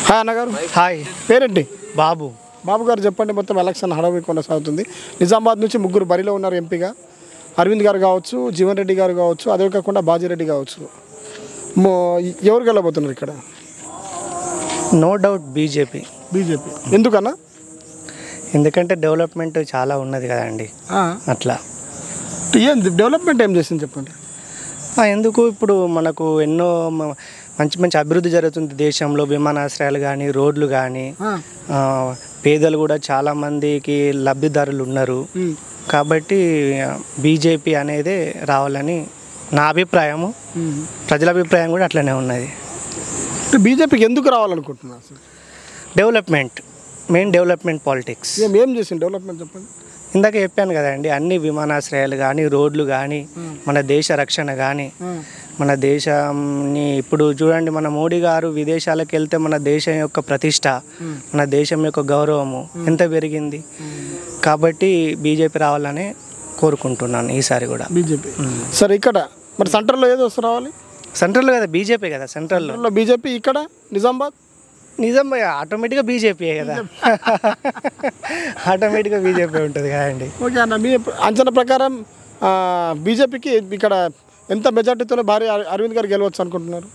Hi అన్నగారు. Hi. పేరేంటి? బాబు. బాబు గారు చెప్పండి. మొత్తం ఎలక్షన్ హడావిడి కొనసాగుతుంది. నిజామాబాద్ నుంచి ముగ్గురు బరిలో ఉన్నారు ఎంపీగా. అరవింద్ గారు కావచ్చు, జీవన్ రెడ్డి గారు కావచ్చు, అదే కాకుండా బాజిరెడ్డి కావచ్చు. ఎవరు గెలబోతున్నారు ఇక్కడ? No doubt BJP. ఎందుకన్నా? ఎందుకంటే డెవలప్మెంట్ చాలా ఉన్నది కదండి, అట్లా. ఏం డెవలప్మెంట్ ఏం చేసింది చెప్పండి. ఎందుకు ఇప్పుడు మనకు ఎన్నో మంచి మంచి అభివృద్ధి జరుగుతుంది దేశంలో. విమానాశ్రయాలు కానీ, రోడ్లు కానీ, పేదలు కూడా చాలామందికి లబ్ధిదారులు ఉన్నారు. కాబట్టి బీజేపీ అనేది రావాలని నా అభిప్రాయము, ప్రజల అభిప్రాయం కూడా అట్లనే ఉన్నది. బీజేపీకి ఎందుకు రావాలనుకుంటున్నారు? Development, main development politics. ఏం చేసింది డెవలప్మెంట్ చెప్పండి. ఇందాక చెప్పాను కదండి, అన్ని విమానాశ్రయాలు కానీ, రోడ్లు కానీ, మన దేశ రక్షణ కానీ, మన దేశాన్ని ఇప్పుడు చూడండి, మన మోడీ గారు విదేశాలకు వెళ్తే మన దేశం యొక్క ప్రతిష్ట, మన దేశం యొక్క గౌరవము ఎంత పెరిగింది. కాబట్టి బీజేపీ రావాలని కోరుకుంటున్నాను ఈసారి కూడా. బీజేపీ సరే. ఇక్కడ మరి సెంట్రల్లో ఏదో వస్తు రావాలి? సెంట్రల్లో కదా బీజేపీ కదా, సెంట్రల్లో బీజేపీ. ఇక్కడ నిజామాబాద్ ఆటోమేటిక్గా బీజేపీ కదా, ఆటోమేటిక్గా బీజేపీ ఉంటుంది కదండి. ఓకే అన్న, మీ అంచనా ప్రకారం బీజేపీకి ఇక్కడ ఎంత మెజార్టీతోనే భారీ అరవింద్ గారు గెలవచ్చు అనుకుంటున్నారు?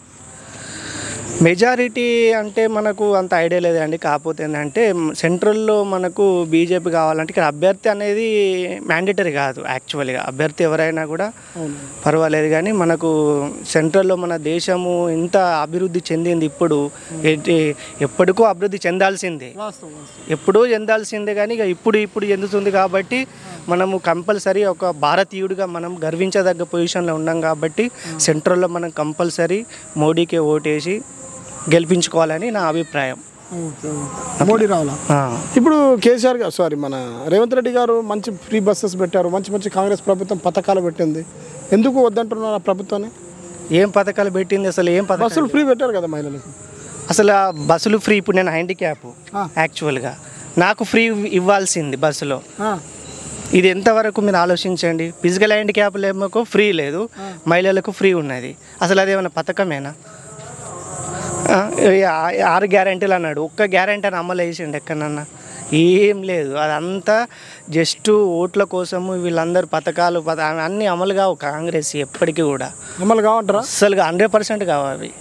మెజారిటీ అంటే మనకు అంత ఐడియా లేదండి. కాకపోతే ఏంటంటే సెంట్రల్లో మనకు బీజేపీ కావాలంటే ఇక్కడ అభ్యర్థి అనేది మ్యాండేటరీ కాదు. యాక్చువల్గా అభ్యర్థి ఎవరైనా కూడా పర్వాలేదు, కానీ మనకు సెంట్రల్లో మన దేశము ఇంత అభివృద్ధి చెందింది. ఇప్పుడు ఎప్పటికో అభివృద్ధి చెందాల్సిందే, ఎప్పుడూ చెందాల్సిందే, కానీ ఇక ఇప్పుడు చెందుతుంది. కాబట్టి మనము కంపల్సరీ ఒక భారతీయుడిగా మనం గర్వించదగ్గ పొజిషన్లో ఉన్నాం. కాబట్టి సెంట్రల్లో మనం కంపల్సరీ మోడీకే ఓటేసి గెలిపించుకోవాలని నా అభిప్రాయం. మోడీ రావాలా? ఇప్పుడు కేసీఆర్ గారు, సారీ మన రేవంత్ రెడ్డి గారు మంచి ఫ్రీ బస్సెస్ పెట్టారు. మంచి మంచి కాంగ్రెస్ ప్రభుత్వం పథకాలు పెట్టింది. ఎందుకు వద్దంటున్నారు ఆ ప్రభుత్వాన్ని? ఏం పథకాలు పెట్టింది అసలు? ఏం పథకాలు? బస్సులు ఫ్రీ పెట్టారు కదా మహిళలకు. అసలు ఆ బస్సులు ఫ్రీ, ఇప్పుడు నేను హ్యాండిక్యాప్, యాక్చువల్గా నాకు ఫ్రీ ఇవ్వాల్సింది బస్సులో. ఇది ఎంతవరకు మీరు ఆలోచించండి. ఫిజికల్ హ్యాండిక్యాప్లకు ఫ్రీ లేదు, మహిళలకు ఫ్రీ ఉన్నది. అసలు అదేమైనా పథకమేనా? 6 గ్యారెంటీలు అన్నాడు, ఒక్క గ్యారెంటీ అని అమలు చేసిండు ఎక్కడన్నా? ఏం లేదు. అదంతా జస్ట్ ఓట్ల కోసము. వీళ్ళందరూ పథకాలు అన్నీ అమలు కావు. కాంగ్రెస్ ఎప్పటికీ కూడా అమలు కావంటారా? అసలుగా 100% కావాలి.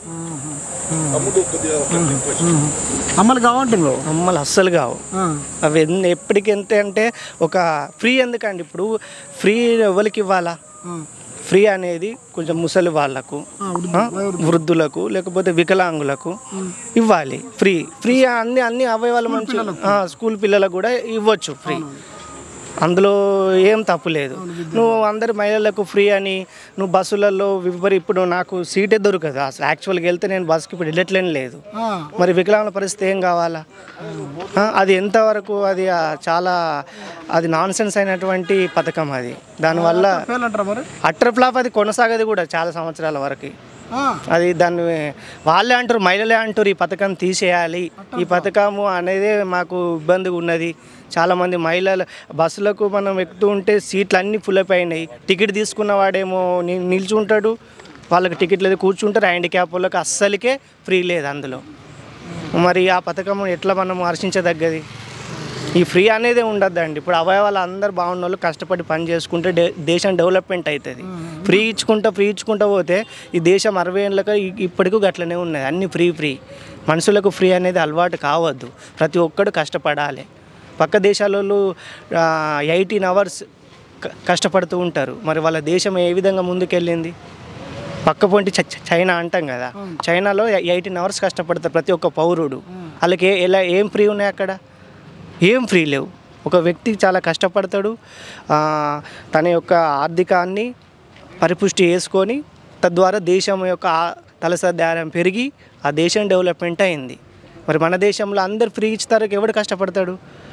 అమలు కావంటారు, అమ్మలు అస్సలు కావు అవి. ఎప్పటికి ఎంత అంటే ఒక ఫ్రీ ఎందుకండి? ఇప్పుడు ఫ్రీ ఎవరికి ఇవ్వాలా? ఫ్రీ అనేది కొంచెం ముసలి వాళ్ళకు, వృద్ధులకు, లేకపోతే వికలాంగులకు ఇవ్వాలి. ఫ్రీ అన్ని అవయవాలు మంచి స్కూల్ పిల్లలకు కూడా ఇవ్వచ్చు ఫ్రీ. అందులో ఏం తప్పు లేదు. నువ్వు అందరి మహిళలకు ఫ్రీ అని నువ్వు బస్సులలో ఇప్పుడు నాకు సీటే దొరకదు. అసలు యాక్చువల్గా వెళ్తే నేను బస్సుకి ఇప్పుడు వెళ్ళట్లేని లేదు. మరి వికలాంగుల పరిస్థితి ఏం కావాలా? అది ఎంతవరకు అది చాలా అది నాన్ సెన్స్ అయినటువంటి పథకం అది. దానివల్ల అట్టర్ ఫ్లాప్ అది కొనసాగదు కూడా చాలా సంవత్సరాల వరకు. అది దాన్ని వాళ్ళే అంటారు, మహిళలే అంటారు, ఈ పథకం తీసేయాలి, ఈ పథకము అనేది మాకు ఇబ్బందిగా ఉన్నది. చాలామంది మహిళలు బస్సులకు మనం ఎక్కుతూ ఉంటే సీట్లు అన్నీ ఫుల్ అయిపోయినాయి. టికెట్ తీసుకున్న వాడేమో నిల్చుంటాడు, వాళ్ళకి టికెట్ లేదు, కూర్చుంటారు. హ్యాండిక్యాప్ వాళ్ళకి అస్సలకే ఫ్రీ లేదు అందులో. మరి ఆ పథకం ఎట్లా మనం హర్షించదగ్గది? ఈ ఫ్రీ అనేది ఉండద్దండి. ఇప్పుడు అవయవాళ్ళు అందరు బాగున్న వాళ్ళు కష్టపడి పని చేసుకుంటే దేశం డెవలప్మెంట్ అవుతుంది. ఫ్రీ ఇచ్చుకుంటా పోతే ఈ దేశం 60 ఏళ్ళకి ఇప్పటికీ గట్లనే ఉన్నది. అన్నీ ఫ్రీ. మనుషులకు ఫ్రీ అనేది అలవాటు కావద్దు. ప్రతి ఒక్కడు కష్టపడాలి. పక్క దేశాలలో 18 అవర్స్ కష్టపడుతూ ఉంటారు. మరి వాళ్ళ దేశం ఏ విధంగా ముందుకెళ్ళింది? పక్క పొంటి చైనా అంటాం కదా, చైనాలో 18 అవర్స్ కష్టపడతారు ప్రతి ఒక్క పౌరుడు. వాళ్ళకి ఏం ఫ్రీ ఉన్నాయి అక్కడ? ఏం ఫ్రీ లేవు. ఒక వ్యక్తి చాలా కష్టపడతాడు, తన యొక్క ఆర్థికాన్ని పరిపుష్టి చేసుకొని తద్వారా దేశం యొక్క తలసరి పెరిగి ఆ దేశం డెవలప్మెంట్ అయింది. మరి మన దేశంలో అందరు ఫ్రీ ఇచ్చేసరికి ఎవడు కష్టపడతాడు?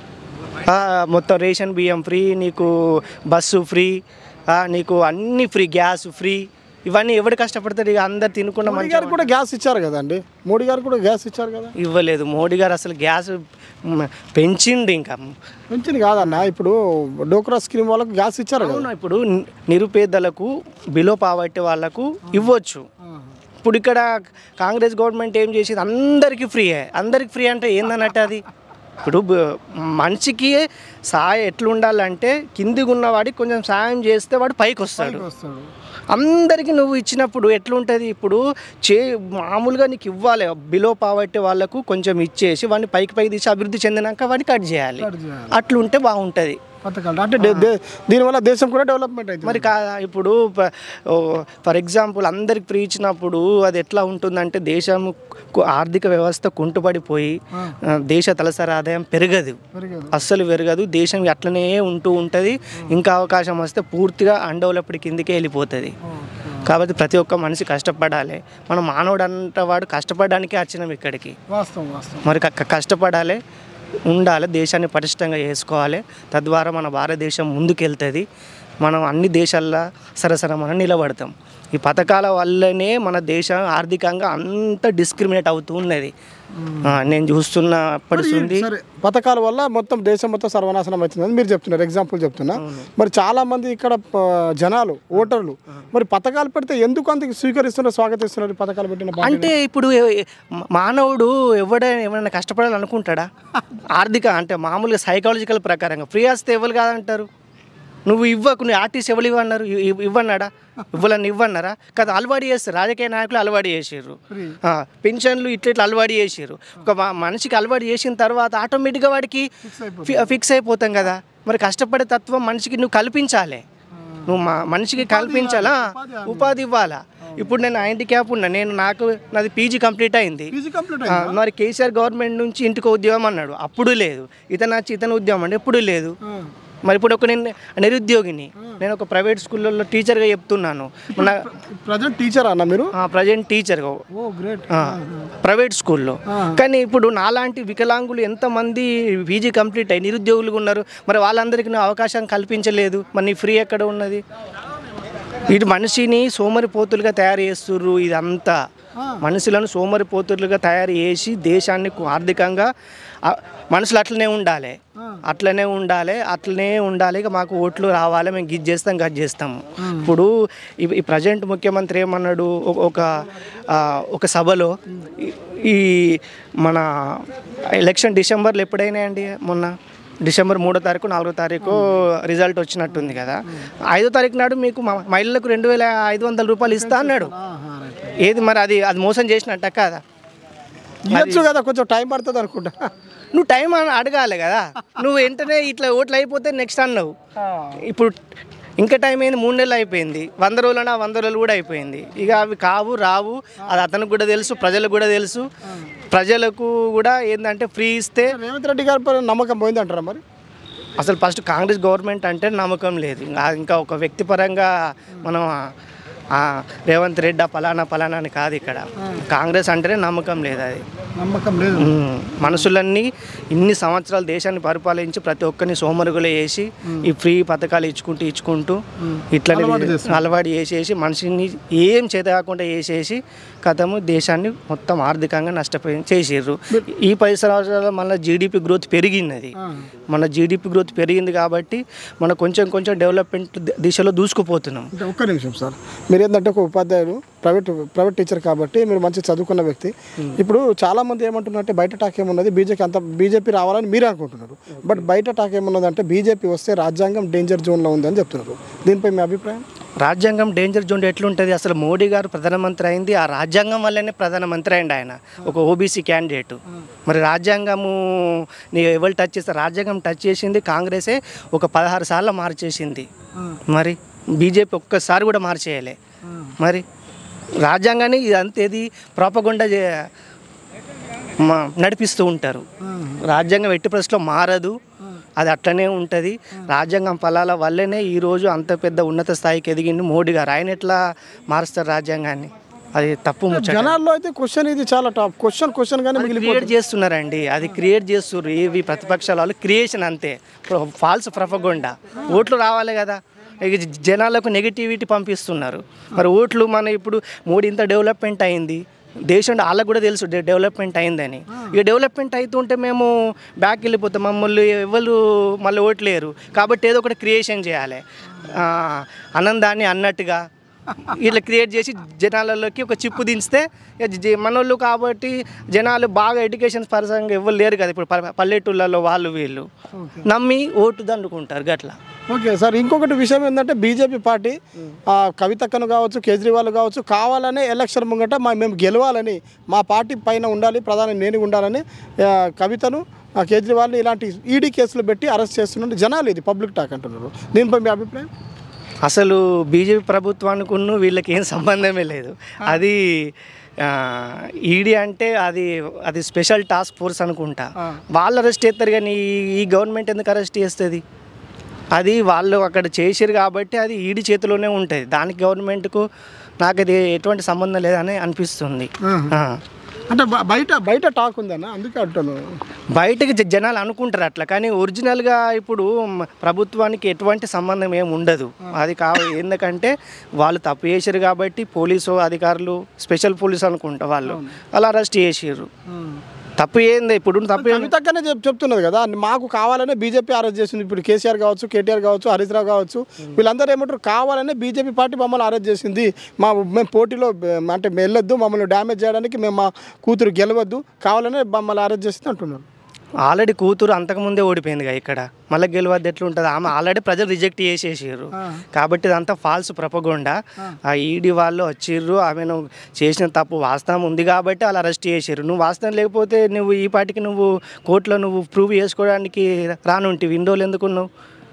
మొత్తం రేషన్ బియ్యం ఫ్రీ, నీకు బస్సు ఫ్రీ, నీకు అన్నీ ఫ్రీ, గ్యాస్ ఫ్రీ, ఇవన్నీ ఎవడు కష్టపడతాడు? ఇక అందరు తినకుండా. మోడీ గారు కూడా గ్యాస్ ఇచ్చారు కదండి. మోడీ గారు కూడా గ్యాస్ ఇచ్చారు కదా. ఇవ్వలేదు. మోడీ గారు అసలు గ్యాస్ పెంచింది. ఇంకా పెంచింది కాదన్న, ఇప్పుడు డోక్రా స్కీమ్ వాళ్ళకు గ్యాస్ ఇచ్చారు కదా. ఇప్పుడు నిరుపేదలకు, బిలో పావర్టీ వాళ్ళకు ఇవ్వచ్చు. ఇప్పుడు ఇక్కడ కాంగ్రెస్ గవర్నమెంట్ ఏం చేసేది అందరికీ ఫ్రీ అంటే ఏందన్నట్టు అది ఇప్పుడు మనిషికి సాయం ఎట్లుండాలంటే కిందికి ఉన్నవాడికి కొంచెం సాయం చేస్తే వాడు పైకి వస్తాడు. అందరికీ నువ్వు ఇచ్చినప్పుడు ఎట్లుంటుంది? ఇప్పుడు మామూలుగా నీకు ఇవ్వాలి, బిలో పావర్టీ వాళ్ళకు కొంచెం ఇచ్చేసి వాడిని పైకి తీసి అభివృద్ధి చెందినాక వాడిని కట్ చేయాలి. అట్లుంటే బాగుంటుంది పథకాలు. అంటే దీనివల్ల దేశం కూడా డెవలప్మెంట్ అవుతుంది. మరి ఇప్పుడు ఫర్ ఎగ్జాంపుల్ అందరికి ఫ్రీ ఇచ్చినప్పుడు అది ఎట్లా ఉంటుందంటే దేశం ఆర్థిక వ్యవస్థ కుంటుపడిపోయి దేశ తలసరి ఆదాయం పెరగదు, అస్సలు పెరగదు. దేశం అట్లనే ఉంటుంది. ఇంకా అవకాశం వస్తే పూర్తిగా అన్డెవలప్డ్ కిందికే వెళ్ళిపోతుంది. కాబట్టి ప్రతి ఒక్క మనిషి కష్టపడాలి. మనం మానవుడు అంటవాడు కష్టపడడానికే వచ్చినాం ఇక్కడికి. మరి కష్టపడాలి, ఉండాలి, దేశాన్ని పటిష్టంగా చేసుకోవాలి. తద్వారా మన భారతదేశం ముందుకెళ్తుంది. మనం అన్ని దేశాల్లో సరసర మనం నిలబడతాం. ఈ పథకాల వల్లనే మన దేశం ఆర్థికంగా అంత డిస్క్రిమినేట్ అవుతూ ఉన్నది. నేను చూస్తున్నప్పటి పథకాల వల్ల మొత్తం దేశం మొత్తం సర్వనాశనం అవుతుందని మీరు చెప్తున్నారు, ఎగ్జాంపుల్ చెప్తున్నా. మరి చాలామంది ఇక్కడ జనాలు ఓటర్లు మరి పథకాలు పెడితే ఎందుకు అంత స్వీకరిస్తున్నారు, స్వాగతిస్తున్నారు? పథకాలు పెట్టిన అంటే ఇప్పుడు మానవుడు ఎవరైనా కష్టపడాలని అనుకుంటాడా? ఆర్థిక అంటే మామూలుగా సైకాలజికల్ ప్రకారంగా ఫ్రీ వస్తే ఎవరు కాదంటారు? నువ్వు నువ్వు ఆర్టీసీ ఎవరు ఇవ్వన్నారు? ఇవ్వన్నాడా? ఇవ్వన్నారా? కదా అలవాటు చేస్తారు. రాజకీయ నాయకులు అలవాటు చేసారు, పెన్షన్లు ఇట్లా అలవాటు చేసారు. ఒక మనిషికి అలవాటు చేసిన తర్వాత ఆటోమేటిక్గా వాడికి ఫిక్స్ అయిపోతాం కదా. మరి కష్టపడే తత్వం మనిషికి నువ్వు కల్పించాలి. నువ్వు మనిషికి కల్పించాలా, ఉపాధి ఇవ్వాలా. ఇప్పుడు నేను హ్యాండిక్యాప్ ఉన్నా, నాది పీజీ కంప్లీట్ అయింది. మరి కేసీఆర్ గవర్నమెంట్ నుంచి ఇంటికి ఉద్యోగం అన్నాడు, అప్పుడు లేదు. ఇతను ఉద్యోగం అంటే ఎప్పుడు లేదు. మరి ఇప్పుడు నేను నిరుద్యోగిని, నేను ఒక ప్రైవేట్ స్కూల్లో టీచర్గా చెప్తున్నాను. ప్రజెంట్ టీచర్ అన్న మీరు? ప్రజెంట్ టీచర్గా ప్రైవేట్ స్కూల్లో. కానీ ఇప్పుడు నాలాంటి వికలాంగులు ఎంతమంది పీజీ కంప్లీట్ అయ్యి నిరుద్యోగులుగా ఉన్నారు. మరి వాళ్ళందరికీ నువ్వు అవకాశం కల్పించలేదు. మరి నీ ఫ్రీ ఎక్కడ ఉన్నది? ఇటు మనిషిని సోమరిపోతులుగా తయారు చేస్తుర్రు. ఇదంతా మనుషులను సోమరిపోతులుగా తయారు చేసి దేశాన్ని ఆర్థికంగా మనుషులు అట్లనే ఉండాలి. ఇక మాకు ఓట్లు రావాలి, మేము గిజ్ చేస్తాం గజ్ చేస్తాము. ఇప్పుడు ఈ ప్రజెంట్ ముఖ్యమంత్రి ఏమన్నాడు ఒక సభలో, ఈ మన ఎలక్షన్ డిసెంబర్లో ఎప్పుడైనా అండి, మొన్న డిసెంబర్ 3వ తారీఖు 4వ తారీఖు రిజల్ట్ వచ్చినట్టుంది కదా. 5వ తారీఖు నాడు మీకు మహిళలకు 2500 రూపాయలు ఇస్తా అన్నాడు. ఏది మరి అది మోసం చేసినట్ట కదా? ఇవ్వచ్చు కదా, కొంచెం టైం పడుతుంది అనుకుంటా. నువ్వు టైం అడగాలి కదా. నువ్వు వెంటనే ఇట్లా ఓట్లు అయిపోతే నెక్స్ట్ అన్నావు. ఇప్పుడు ఇంకా టైం అయింది, 3 నెలలు అయిపోయింది. 100 రోజులన్నా 100 రోజులు కూడా అయిపోయింది. ఇక అవి రావు. అది అతనికి కూడా తెలుసు, ప్రజలకు కూడా తెలుసు. ప్రజలకు కూడా ఏంటంటే ఫ్రీ ఇస్తే రేవంత్ రెడ్డి గారి నమ్మకం పోయింది అంటారా? మరి అసలు ఫస్ట్ కాంగ్రెస్ గవర్నమెంట్ అంటే నమ్మకం లేదు. ఇంకా ఒక వ్యక్తిపరంగా మనం రేవంత్ రెడ్డి పలానా అని కాదు. ఇక్కడ కాంగ్రెస్ అంటేనే నమ్మకం లేదు. అది నమ్మకం లేదు. మనుషులన్నీ ఇన్ని సంవత్సరాలు దేశాన్ని పరిపాలించి ప్రతి ఒక్కరిని సోమరుగులు వేసి ఈ ఫ్రీ పథకాలు ఇచ్చుకుంటూ ఇట్లా అలవాటు చేసేసి మనిషిని ఏం చేత కాకుండా చేసేసి కథము దేశాన్ని మొత్తం ఆర్థికంగా నష్టపోయి చేసిర్రు. ఈ 10 సంవత్సరాల మళ్ళీ జీడిపి గ్రోత్ పెరిగినది. మన జీడిపి గ్రోత్ పెరిగింది కాబట్టి మనం కొంచెం డెవలప్మెంట్ దిశలో దూసుకుపోతున్నాం. ఒక్క నిమిషం సార్, మీరు ఏంటంటే ఒక ఉపాధ్యాయులు, ప్రైవేట్ టీచర్ కాబట్టి మీరు మంచి చదువుకున్న వ్యక్తి. ఇప్పుడు చాలామంది ఏమంటున్నారంటే బయట టాక్ ఏమున్నది, బీజేపీ రావాలని మీరు అనుకుంటున్నారు. బట్ బయట టాక్ ఏమున్నదంటే బీజేపీ వస్తే రాజ్యాంగం డేంజర్ జోన్లో ఉందని చెప్తున్నారు. దీనిపై మీ అభిప్రాయం? రాజ్యాంగం డేంజర్ జోన్ ఎట్లుంటుంది? అసలు మోడీ గారు ప్రధానమంత్రి అయింది ఆ రాజ్యాంగం వల్లనే ప్రధానమంత్రి అయింది. ఆయన ఒక ఓబీసీ క్యాండిడేట్. మరి రాజ్యాంగము ఎవరు టచ్ చేస్తారు? రాజ్యాంగం టచ్ చేసింది కాంగ్రెసే, ఒక 16 సార్లు మార్చేసింది. మరి బీజేపీ ఒక్కసారి కూడా మార్చేయలే. మరి రాజ్యాంగాన్ని ఇదంతేది ప్రాపగండా నడిపిస్తూ ఉంటారు. రాజ్యాంగం ఎట్టి పరిస్థితిలో మారదు, అది అట్లనే ఉంటుంది. రాజ్యాంగం ఫలాల వల్లనే ఈరోజు అంత పెద్ద ఉన్నత స్థాయికి ఎదిగింది మోడీ గారు. ఆయన ఎట్లా మారుస్తారు రాజ్యాంగాన్ని? అది తప్పు. జనాల్లో అయితే క్వశ్చన్, ఇది చాలా టాప్ క్వశ్చన్ గానే క్రియేట్ చేస్తున్నారండి. అది క్రియేట్ చేస్తున్నారు ఇవి ప్రతిపక్షాల వాళ్ళు, క్రియేషన్ అంతే, ఫాల్స్ ప్రపగండా. ఓట్లు రావాలి కదా, జనాలకు నెగిటివిటీ పంపిస్తున్నారు. మరి ఓట్లు మన ఇప్పుడు మోడీ ఇంత డెవలప్మెంట్ అయింది, దేశం వాళ్ళకు కూడా తెలుసు డెవలప్మెంట్ అయిందని. ఇక డెవలప్మెంట్ అవుతుంటే మేము బ్యాక్ వెళ్ళిపోతాం, మమ్మల్ని ఎవరు మళ్ళీ ఓట్లేరు. కాబట్టి ఏదో ఒకటి క్రియేషన్ చేయాలి. ఆనందాన్ని అన్నట్టుగా ఇట్లా క్రియేట్ చేసి జనాలలోకి ఒక చిప్పు దించితే మనోళ్ళు కాబట్టి జనాలు బాగా ఎడ్యుకేషన్ పరంగా ఎవరు లేరు కదా ఇప్పుడు పల్లెటూళ్ళలో వాళ్ళు వీళ్ళు నమ్మి ఓటు దండుకుంటారు గట్లా. ఓకే సార్, ఇంకొకటి విషయం ఏంటంటే బీజేపీ పార్టీ కవితక్కను కావచ్చు, కేజ్రీవాల్ కావచ్చు, కావాలనే ఎలక్షన్ ముంగట మేము గెలవాలని, మా పార్టీ పైన ఉండాలి, ప్రధాని నేను ఉండాలని కవితను కేజ్రీవాల్ని ఇలాంటి ఈడీ కేసులు పెట్టి అరెస్ట్ చేస్తున్నారు జనాలు. ఇది పబ్లిక్ టాక్ అంటున్నారు. దీనిపై మీ అభిప్రాయం? అసలు బీజేపీ ప్రభుత్వానికి వీళ్ళకి ఏం సంబంధమే లేదు. అది ఈడీ అంటే అది స్పెషల్ టాస్క్ ఫోర్స్ అనుకుంటా. వాళ్ళు అరెస్ట్ చేస్తారు కానీ ఈ గవర్నమెంట్ ఎందుకు అరెస్ట్ చేస్తుంది? అది వాళ్ళు అక్కడ చేసారు కాబట్టి అది ఈడీ చేతిలోనే ఉంటుంది. దానికి గవర్నమెంట్కు నాకు అది ఎటువంటి సంబంధం లేదని అనిపిస్తుంది. అంటే బయట టాక్ ఉందన్న, అందుకే అంటున్నాను. బయటకి జనాలు అనుకుంటారు అట్లా, కానీ ఒరిజినల్గా ఇప్పుడు ప్రభుత్వానికి ఎటువంటి సంబంధం ఏమి ఉండదు. అది ఎందుకంటే వాళ్ళు తప్పు చేసారు కాబట్టి పోలీసు అధికారులు, స్పెషల్ పోలీసు అనుకుంటా వాళ్ళు అలా అరెస్ట్ చేసారు. తప్పు ఏంది ఇప్పుడు? తప్పు కవితక్కనే చెప్తున్నది కదా, మాకు కావాలనే బీజేపీ అరెస్ట్ చేసింది. ఇప్పుడు కేసీఆర్ కావచ్చు, కేటీఆర్ కావచ్చు, హరీష్ రావు కావచ్చు, వీళ్ళందరూ ఏమంటారు, కావాలనే బీజేపీ పార్టీ మమ్మల్ని అరెస్ట్ చేసింది, మేము పోటీలో అంటే వెళ్ళొద్దు, మమ్మల్ని డ్యామేజ్ చేయడానికి, మేము మా కూతురు గెలవద్దు, కావాలనే మమ్మల్ని అరెస్ట్ చేసింది అంటున్నారు. ఆల్రెడీ కూతురు అంతకుముందే ఓడిపోయిందిగా, ఇక్కడ మళ్ళీ గెలవద్దు ఎట్లుంటుంది? ఆమె ఆల్రెడీ ప్రజలు రిజెక్ట్ చేసేసారు కాబట్టి ఇదంతా ఫాల్స్ ప్రపగొండ. ఆ ఈడీ వాళ్ళు వచ్చిర్రు, ఆమెను చేసిన తప్పు వాస్తవం ఉంది కాబట్టి అలా అరెస్ట్ చేసారు. నువ్వు వాస్తవం లేకపోతే నువ్వు ఈ పాటికి నువ్వు కోర్టులో నువ్వు ప్రూవ్ చేసుకోవడానికి రానుంటివి, ఇన్ని రోజులు ఎందుకున్నావు?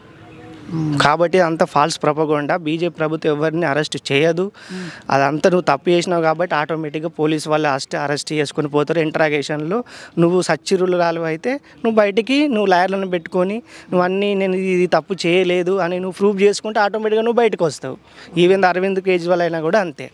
కాబట్టి అంతా ఫాల్స్ ప్రపగొండ. బీజేపీ ప్రభుత్వం ఎవరిని అరెస్ట్ చేయదు. అదంతా నువ్వు తప్పు చేసినావు కాబట్టి ఆటోమేటిక్గా పోలీసు వాళ్ళు అరెస్ట్ చేసుకుని పోతారు. ఇంట్రాగేషన్లో నువ్వు సచ్చిరులు అయితే నువ్వు బయటికి నువ్వు లాయర్లను పెట్టుకొని నువ్వు అన్నీ నేను ఇది తప్పు చేయలేదు అని నువ్వు ప్రూవ్ చేసుకుంటే ఆటోమేటిక్గా నువ్వు బయటకు వస్తావు. ఈవెన్ అరవింద్ కేజ్రీవాల్ అయినా కూడా అంతే.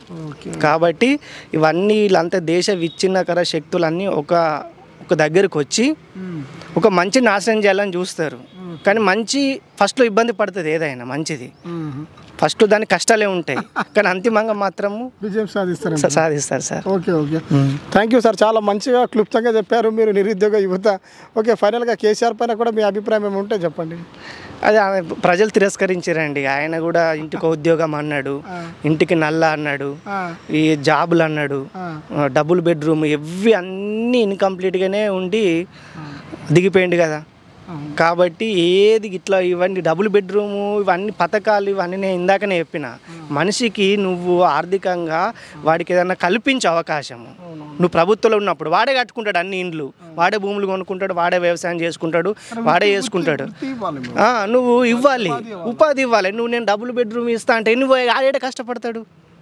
కాబట్టి ఇవన్నీ వీళ్ళంతా దేశ విచ్ఛిన్నకర శక్తులన్నీ ఒక దగ్గరకు వచ్చి ఒక మంచి నాశనం చేయాలని చూస్తారు. కానీ మంచి ఫస్ట్లో ఇబ్బంది పడుతుంది, ఏదైనా మంచిది ఫస్ట్ దానికి కష్టాలే ఉంటాయి, కానీ అంతిమంగా మాత్రము విజయం సాధిస్తారు sir. Okay okay, thank you sir, చాలా మంచిగా క్లుప్తంగా చెప్పారు మీరు, నిరుద్యోగ యువత. ఓకే, ఫైనల్గా కేసీఆర్ పైన కూడా మీ అభిప్రాయం ఏముంటే చెప్పండి. అది ప్రజలు తిరస్కరించారండి. ఆయన కూడా ఇంటికి ఉద్యోగం అన్నాడు, ఇంటికి నల్ల అన్నాడు, ఈ జాబులు అన్నాడు, డబుల్ బెడ్రూమ్, ఇవి అన్నీ ఇన్కంప్లీట్గానే ఉండి దిగిపోయింది కదా. కాబట్టి ఏది ఇట్లా ఇవన్నీ డబుల్ బెడ్రూము ఇవన్నీ పథకాలు ఇవన్నీ నేను ఇందాకనే చెప్పిన, మనిషికి నువ్వు ఆర్థికంగా వాడికి ఏదైనా కల్పించే అవకాశము నువ్వు ప్రభుత్వంలో ఉన్నప్పుడు వాడే కట్టుకుంటాడు అన్ని ఇండ్లు, వాడే భూములు కొనుక్కుంటాడు, వాడే వ్యవసాయం చేసుకుంటాడు, వాడే చేసుకుంటాడు. నువ్వు ఇవ్వాలి, ఉపాధి ఇవ్వాలి. నువ్వు నేను డబుల్ బెడ్రూమ్ ఇస్తా అంటే నువ్వు ఆడేట కష్టపడతాడు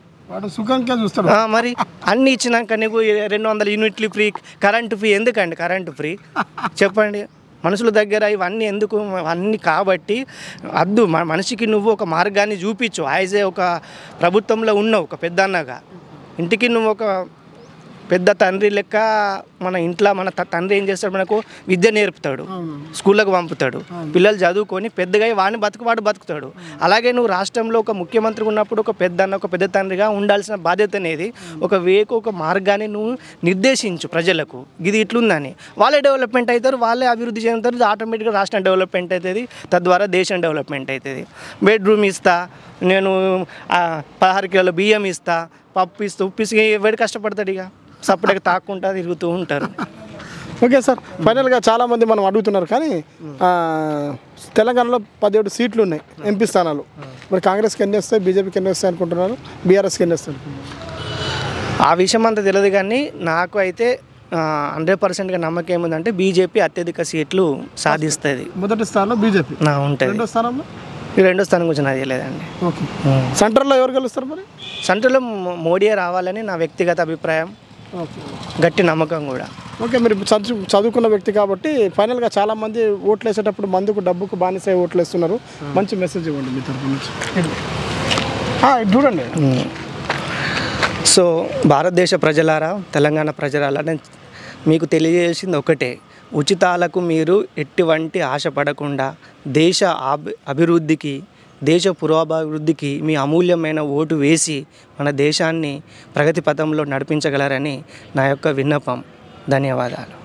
మరి. అన్నీ ఇచ్చినాక నీకు 200 యూనిట్లు ఫ్రీ, కరెంటు ఫ్రీ. ఎందుకండి కరెంటు ఫ్రీ చెప్పండి? మనుషుల దగ్గర ఇవన్నీ ఎందుకు? అన్నీ కాబట్టి అద్దు మనిషికి నువ్వు ఒక మార్గాన్ని చూపించు. యాజ్ ఒక ప్రభుత్వంలో ఉన్నావు, ఒక పెద్ద అన్నగా ఇంటికి నువ్వు ఒక పెద్ద తండ్రి లెక్క. మన ఇంట్లో మన తండ్రి ఏం చేస్తాడు, మనకు విద్య నేర్పుతాడు, స్కూళ్ళకు పంపుతాడు, పిల్లలు చదువుకొని పెద్దగా వాడిని వాడు బతుకుతాడు. అలాగే నువ్వు రాష్ట్రంలో ఒక ముఖ్యమంత్రి ఉన్నప్పుడు ఒక పెద్ద అన్న, ఒక పెద్ద తండ్రిగా ఉండాల్సిన బాధ్యత అనేది ఒక మార్గాన్ని నువ్వు నిర్దేశించు ప్రజలకు. ఇది ఇట్లుందని వాళ్ళే డెవలప్మెంట్ అవుతారు, వాళ్ళే అభివృద్ధి చెందుతారు, ఆటోమేటిక్గా రాష్ట్రం డెవలప్మెంట్ అవుతుంది, తద్వారా దేశం డెవలప్మెంట్ అవుతుంది. బెడ్రూమ్ ఇస్తా, నేను 16 కిలోల బియ్యం ఇస్తా, పప్పు ఇస్తా, ఉప్పు ఇసుక, ఎవరు కష్టపడతాడు? ఇక సపరేట్గా తాక్కుంటా తిరుగుతూ ఉంటారు. ఓకే సార్, ఫైనల్గా చాలామంది మనం అడుగుతున్నారు, కానీ తెలంగాణలో 17 సీట్లు ఉన్నాయి ఎంపీ స్థానాలు. మరి కాంగ్రెస్కి ఎన్ని వస్తాయి, బీజేపీకి ఎన్ని వస్తాయి అనుకుంటున్నారు, బీఆర్ఎస్కి ఎన్ని వస్తాయి అనుకుంటున్నారు? ఆ విషయం అంతా తెలియదు, కానీ నాకు అయితే 100%గా నమ్మకం ఏముందంటే బీజేపీ అత్యధిక సీట్లు సాధిస్తుంది. మొదటి స్థానంలో బీజేపీ ఉంటుంది. రెండో స్థానంలో రెండో స్థానం గురించి నాకు తెలియదండి. ఓకే, సెంటర్లో ఎవరు గెలుస్తారు? మరి సెంటర్లో మోడీ రావాలని నా వ్యక్తిగత అభిప్రాయం, గట్టి నమ్మకం కూడా. ఓకే, మీరు చదువుకున్న వ్యక్తి కాబట్టి ఫైనల్గా చాలామంది ఓట్లు వేసేటప్పుడు మందుకు డబ్బుకు బానిసై ఓట్లు వేస్తున్నారు. మంచి మెసేజ్ ఇవ్వండి మీ తరఫు నుంచి. చూడండి. సో భారతదేశ ప్రజలారా, తెలంగాణ ప్రజలారా, నేను మీకు తెలియజేసింది ఒకటే, ఉచితాలకు మీరు ఎటువంటి ఆశపడకుండా దేశ అభివృద్ధికి, దేశ పురోభివృద్ధికి మీ అమూల్యమైన ఓటు వేసి మన దేశాన్ని ప్రగతి పథంలో నడిపించగలరని నా యొక్క విన్నపం. ధన్యవాదాలు.